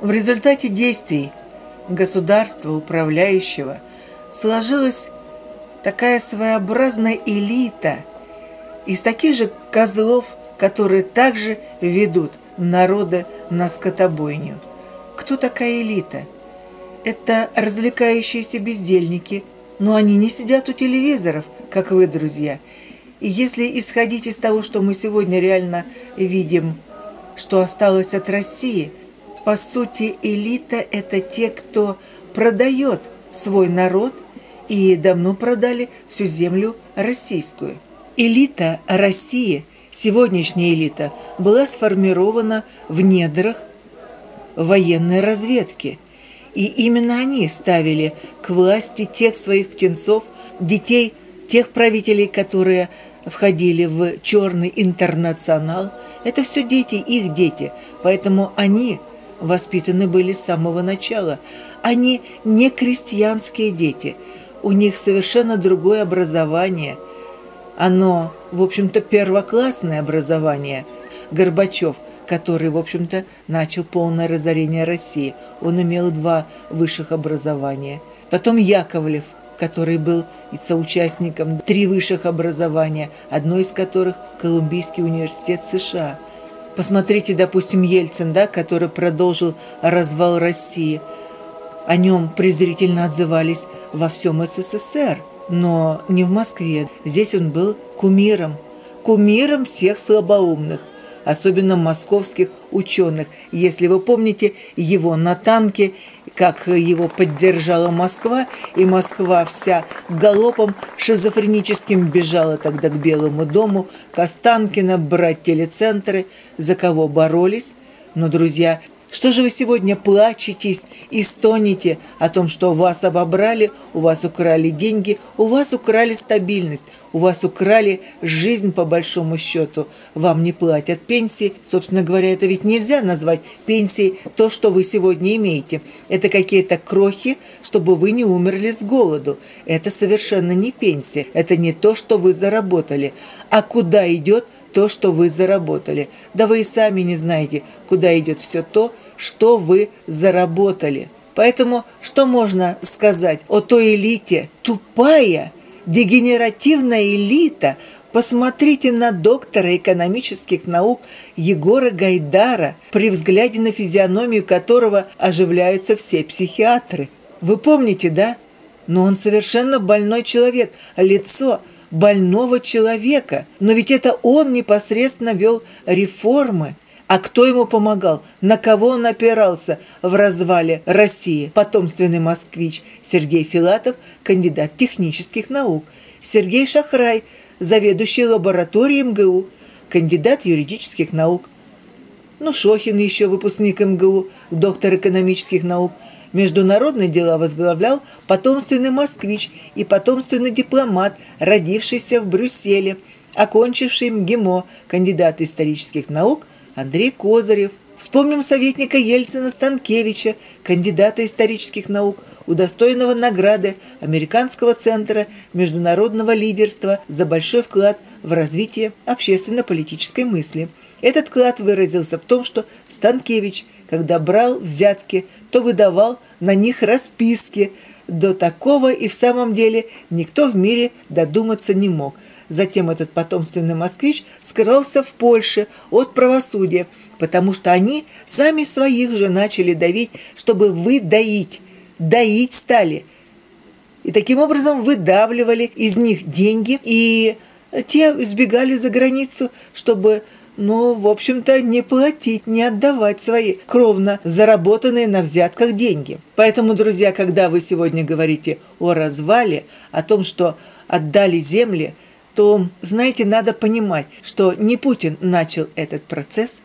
В результате действий государства, управляющего, сложилась такая своеобразная элита из таких же козлов, которые также ведут народы на скотобойню. Кто такая элита? Это развлекающиеся бездельники, но они не сидят у телевизоров, как вы, друзья. И если исходить из того, что мы сегодня реально видим, что осталось от России, по сути, элита – это те, кто продает свой народ и давно продали всю землю российскую. Элита России, сегодняшняя элита, была сформирована в недрах военной разведки. И именно они ставили к власти тех своих птенцов, детей тех правителей, которые входили в черный интернационал. Это все дети, их дети. Поэтому они воспитаны были с самого начала. Они не крестьянские дети. У них совершенно другое образование. Оно, в общем-то, первоклассное образование. Горбачев, который, в общем-то, начал полное разорение России. Он имел 2 высших образования. Потом Яковлев, который был и соучастником 3 высших образования, одно из которых Колумбийский университет США. Посмотрите, допустим, Ельцин, да, который продолжил развал России. О нем презрительно отзывались во всем СССР, но не в Москве. Здесь он был кумиром всех слабоумных, особенно московских ученых. Если вы помните его на танке, как его поддержала Москва, и Москва вся галопом шизофреническим бежала тогда к Белому дому, к Останкино, брать телецентры, за кого боролись. Но, друзья, что же вы сегодня плачетесь и стонете о том, что вас обобрали, у вас украли деньги, у вас украли стабильность, у вас украли жизнь по большому счету, вам не платят пенсии. Собственно говоря, это ведь нельзя назвать пенсией то, что вы сегодня имеете. Это какие-то крохи, чтобы вы не умерли с голоду. Это совершенно не пенсия, это не то, что вы заработали. А куда идет то, что вы заработали? Да вы и сами не знаете, куда идет все то, что вы заработали. Поэтому что можно сказать о той элите? Тупая, дегенеративная элита. Посмотрите на доктора экономических наук Егора Гайдара, при взгляде на физиономию которого оживляются все психиатры. Вы помните, да? Но он совершенно больной человек, лицо больного человека. Но ведь это он непосредственно вел реформы. А кто ему помогал? На кого он опирался в развале России? Потомственный москвич Сергей Филатов, кандидат технических наук. Сергей Шахрай, заведующий лабораторией МГУ, кандидат юридических наук. Ну, Шохин еще выпускник МГУ, доктор экономических наук. Международные дела возглавлял потомственный москвич и потомственный дипломат, родившийся в Брюсселе, окончивший МГИМО, кандидат исторических наук Андрей Козырев. Вспомним советника Ельцина Станкевича, кандидата исторических наук, удостоенного награды Американского центра международного лидерства за большой вклад в развитие общественно-политической мысли. Этот вклад выразился в том, что Станкевич, когда брал взятки, то выдавал на них расписки. До такого и в самом деле никто в мире додуматься не мог. Затем этот потомственный москвич скрылся в Польше от правосудия, потому что они сами своих же начали давить, чтобы выдаить. Доить стали. И таким образом выдавливали из них деньги, и те сбегали за границу, чтобы, в общем-то, не платить, не отдавать свои кровно заработанные на взятках деньги. Поэтому, друзья, когда вы сегодня говорите о развале, о том, что отдали земли, то, знаете, надо понимать, что не Путин начал этот процесс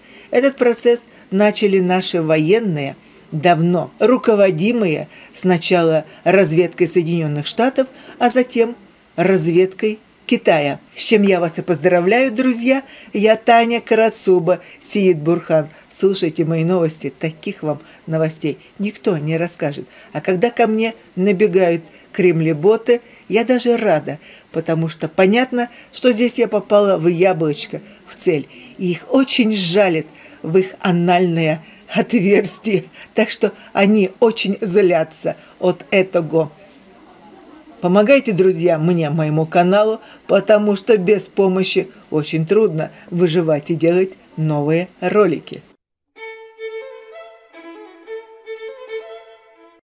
начали наши военные, давно руководимые сначала разведкой Соединенных Штатов, а затем разведкой Китая. С чем я вас и поздравляю, друзья. Я Таня Карацуба, Сеид Бурхан. Слушайте мои новости, таких вам новостей никто не расскажет. А когда ко мне набегают кремлеботы, я даже рада, потому что понятно, что здесь я попала в яблочко, в цель. И их очень жалит в их анальные отверстие. Так что они очень злятся от этого. Помогайте, друзья, мне, моему каналу, потому что без помощи очень трудно выживать и делать новые ролики.